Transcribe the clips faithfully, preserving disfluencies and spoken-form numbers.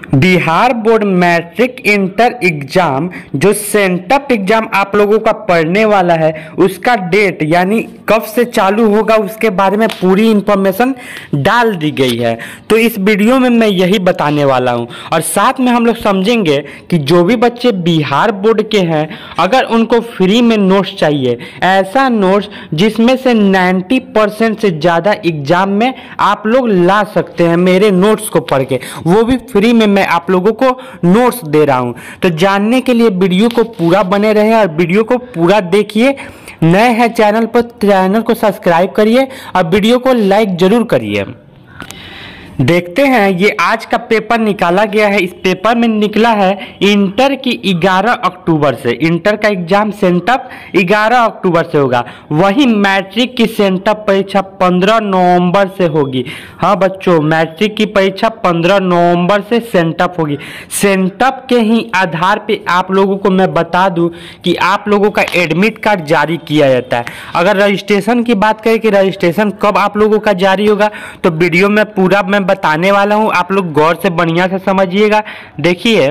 Bihar board matric inter exam जो sent up exam आप लोगों का पढ़ने वाला है उसका डेट यानी कब से चालू होगा उसके बारे में पूरी इंफॉर्मेशन डाल दी गई है। तो इस वीडियो में मैं यही बताने वाला हूं और साथ में हम लोग समझेंगे कि जो भी बच्चे बिहार बोर्ड के हैं अगर उनको फ्री में नोट्स चाहिए, ऐसा नोट्स जिसमें से नब्बे परसेंट से ज़्यादा एग्जाम में आप लोग ला सकते हैं मेरे नोट्स को पढ़ के, वो भी फ्री में मैं आप लोगों को नोट्स दे रहा हूं। तो जानने के लिए वीडियो को पूरा बने रहे और वीडियो को पूरा देखिए। नए हैं चैनल पर, चैनल को सब्सक्राइब करिए और वीडियो को लाइक जरूर करिए। देखते हैं ये आज का पेपर निकाला गया है। इस पेपर में निकला है इंटर की ग्यारह अक्टूबर से, इंटर का एग्जाम सेंटअप ग्यारह अक्टूबर से होगा। वही मैट्रिक की सेंटअप परीक्षा पंद्रह नवंबर से होगी। हाँ बच्चों, मैट्रिक की परीक्षा पंद्रह नवंबर से सेंटअप होगी। सेंटअप के ही आधार पे आप लोगों को मैं बता दूं कि आप लोगों का एडमिट कार्ड जारी किया जाता है। अगर रजिस्ट्रेशन की बात करें कि रजिस्ट्रेशन कब आप लोगों का जारी होगा तो वीडियो में पूरा मैं बताने वाला हूं, आप लोग गौर से बढ़िया से समझिएगा। देखिए,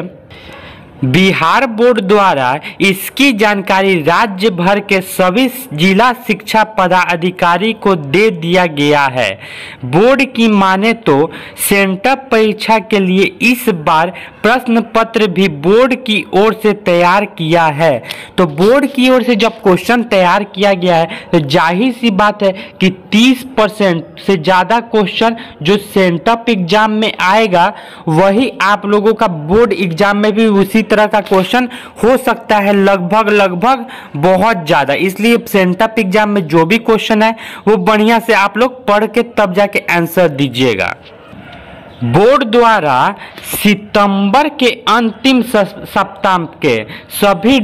बिहार बोर्ड द्वारा इसकी जानकारी राज्य भर के सभी जिला शिक्षा पदाधिकारी को दे दिया गया है। बोर्ड की माने तो सेंटअप परीक्षा के लिए इस बार प्रश्न पत्र भी बोर्ड की ओर से तैयार किया है। तो बोर्ड की ओर से जब क्वेश्चन तैयार किया गया है तो जाहिर सी बात है कि तीस परसेंट से ज़्यादा क्वेश्चन जो सेंटअप एग्जाम में आएगा वही आप लोगों का बोर्ड एग्जाम में भी उसी तरह का क्वेश्चन हो सकता है, लगभग लगभग बहुत ज्यादा। इसलिए सेंटअप एग्जाम में जो भी क्वेश्चन है वो बढ़िया से आप लोग पढ़ के तब जाके आंसर दीजिएगा। बोर्ड द्वारा सितंबर के अंतिम सप्ताह के सभी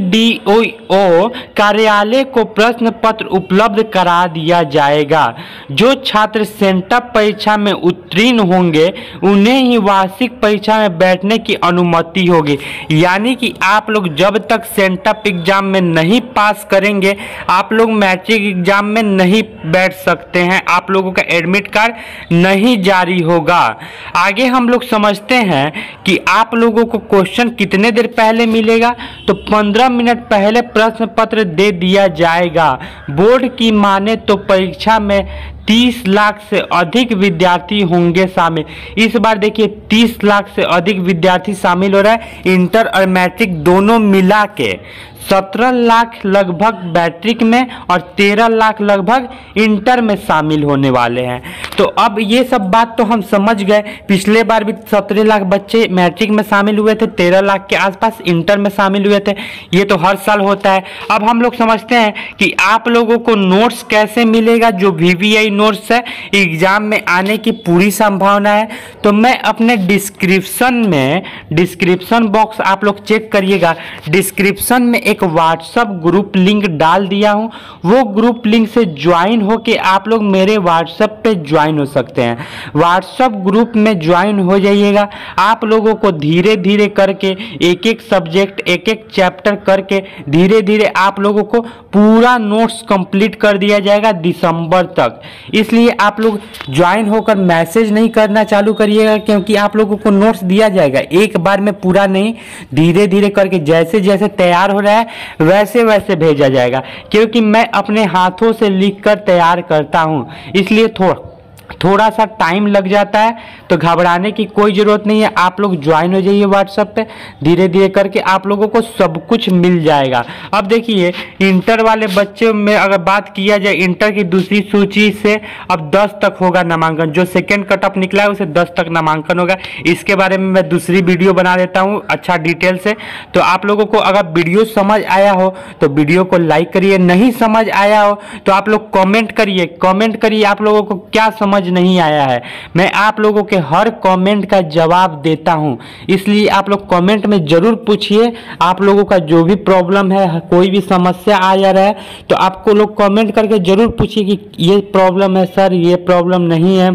डीओ कार्यालय को प्रश्न पत्र उपलब्ध करा दिया जाएगा। जो छात्र सेंटअप परीक्षा में उत्तीर्ण होंगे उन्हें ही वार्षिक परीक्षा में बैठने की अनुमति होगी। यानी कि आप लोग जब तक सेंटअप एग्जाम में नहीं पास करेंगे आप लोग मैट्रिक एग्जाम में नहीं बैठ सकते हैं, आप लोगों का एडमिट कार्ड नहीं जारी होगा। आगे हम लोग समझते हैं कि आप लोगों को क्वेश्चन कितने देर पहले मिलेगा, तो पंद्रह मिनट पहले प्रश्न पत्र दे दिया जाएगा। बोर्ड की माने तो परीक्षा में तीस लाख से अधिक विद्यार्थी होंगे शामिल। इस बार देखिए तीस लाख से अधिक विद्यार्थी शामिल हो रहा है, इंटर और मैट्रिक दोनों मिला के। सत्रह लाख लगभग मैट्रिक में और तेरह लाख लगभग इंटर में शामिल होने वाले हैं। तो अब ये सब बात तो हम समझ गए। पिछले बार भी सत्रह लाख बच्चे मैट्रिक में शामिल हुए थे, तेरह लाख के आसपास इंटर में शामिल हुए थे। ये तो हर साल होता है। अब हम लोग समझते हैं कि आप लोगों को नोट्स कैसे मिलेगा। जो वीवीआई नोट्स है एग्जाम में आने की पूरी संभावना है। तो मैं अपने डिस्क्रिप्शन में डिस्क्रिप्शन बॉक्स आप लोग चेक करिएगा, डिस्क्रिप्शन में एक व्हाट्सएप ग्रुप लिंक डाल दिया हूं। वो ग्रुप लिंक से ज्वाइन होके आप लोग मेरे व्हाट्सएप पे ज्वाइन हो सकते हैं। व्हाट्सएप ग्रुप में ज्वाइन हो जाइएगा। आप लोगों को धीरे धीरे करके एक एक सब्जेक्ट एक एक चैप्टर करके धीरे धीरे आप लोगों को पूरा नोट्स कंप्लीट कर दिया जाएगा दिसंबर तक। इसलिए आप लोग ज्वाइन होकर मैसेज नहीं करना चालू करिएगा, क्योंकि आप लोगों को नोट्स दिया जाएगा एक बार में पूरा नहीं, धीरे धीरे करके जैसे जैसे तैयार हो रहा है वैसे वैसे भेजा जाएगा। क्योंकि मैं अपने हाथों से लिखकर तैयार करता हूं, इसलिए थोड़ा थोड़ा सा टाइम लग जाता है। तो घबराने की कोई ज़रूरत नहीं है, आप लोग ज्वाइन हो जाइए व्हाट्सएप पे। धीरे धीरे करके आप लोगों को सब कुछ मिल जाएगा। अब देखिए इंटर वाले बच्चों में अगर बात किया जाए, इंटर की दूसरी सूची से अब दस तक होगा नामांकन। जो सेकेंड कट ऑफ निकला है उसे दस तक नामांकन होगा। इसके बारे में मैं दूसरी वीडियो बना देता हूँ अच्छा डिटेल से। तो आप लोगों को अगर वीडियो समझ आया हो तो वीडियो को लाइक करिए, नहीं समझ आया हो तो आप लोग कॉमेंट करिए कॉमेंट करिए आप लोगों को क्या समझ नहीं आया है। मैं आप लोगों के हर कमेंट का जवाब देता हूं, इसलिए आप लोग कमेंट में जरूर पूछिए। आप लोगों का जो भी प्रॉब्लम है, कोई भी समस्या आ जा रहा है तो आपको लोग कमेंट करके जरूर पूछिए कि ये प्रॉब्लम है सर, ये प्रॉब्लम नहीं है।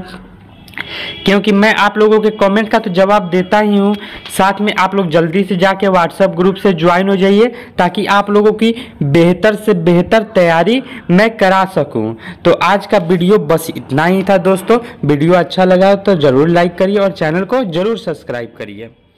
क्योंकि मैं आप लोगों के कमेंट का तो जवाब देता ही हूँ। साथ में आप लोग जल्दी से जाके व्हाट्सएप ग्रुप से ज्वाइन हो जाइए ताकि आप लोगों की बेहतर से बेहतर तैयारी मैं करा सकूँ। तो आज का वीडियो बस इतना ही था दोस्तों। वीडियो अच्छा लगा तो ज़रूर लाइक करिए और चैनल को ज़रूर सब्सक्राइब करिए।